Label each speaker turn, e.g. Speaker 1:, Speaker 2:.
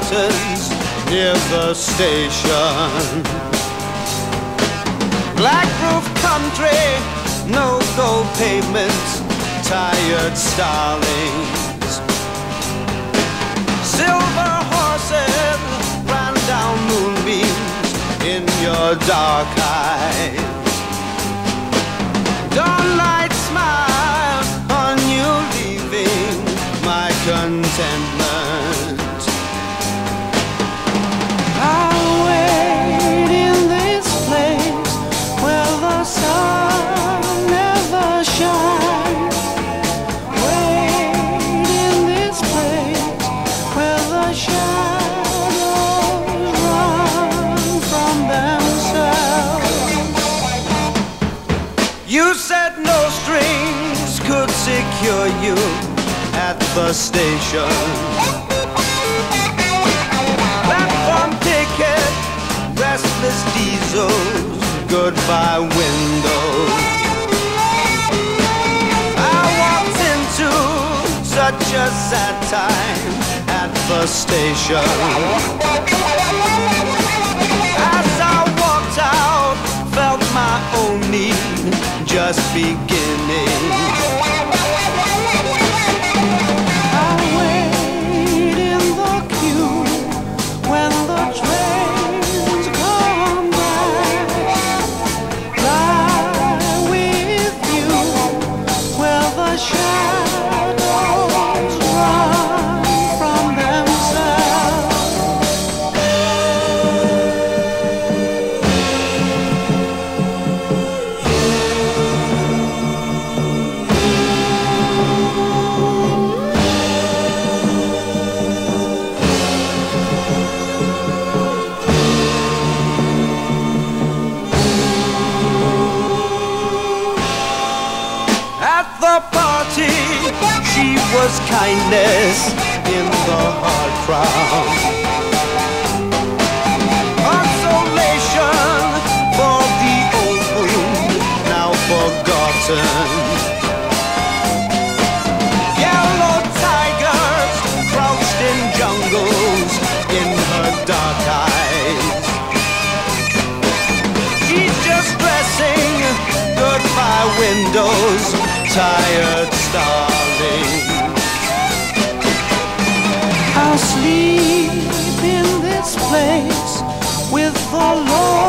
Speaker 1: houses near the station. Black roof country, no gold pavement, tired starlings. Silver horses ran down moonbeams in your dark eyes. Dawnlight smile on you leaving my contentment. I'll wait in this place where the sun never shines. Wait in this place where the shadows run from themselves. You said no strings could secure you at the station. Platform ticket, restless diesels, goodbye windows. I walked into such a sad time at the station. As I walked out, felt my own need just beginning. I'll wait in the queue when the trains come back. Lie with you where the shadows run from themselves. At the party, she was kindness in the hard crowd. Consolation for the old wound, now forgotten. Yellow tigers crouched in jungles in her dark eyes. She's just dressing goodbye windows, tired starlings. I'll sleep in this place with the Lord.